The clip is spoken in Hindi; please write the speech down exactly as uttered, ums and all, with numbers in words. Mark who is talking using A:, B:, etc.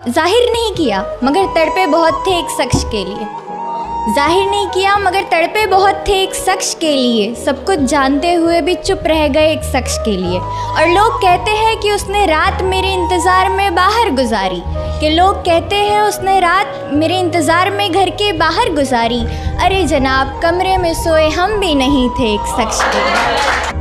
A: जाहिर नहीं किया मगर तड़पे बहुत थे एक शख्स के लिए। जाहिर नहीं किया मगर तड़पे बहुत थे एक शख्स के लिए। सब कुछ जानते हुए भी चुप रह गए एक शख्स के लिए। और लोग कहते हैं कि उसने रात मेरे इंतज़ार में बाहर गुजारी, कि लोग कहते हैं उसने रात मेरे इंतज़ार में घर के बाहर गुजारी। अरे जनाब, कमरे में सोए हम भी नहीं थे एक शख्स के लिए।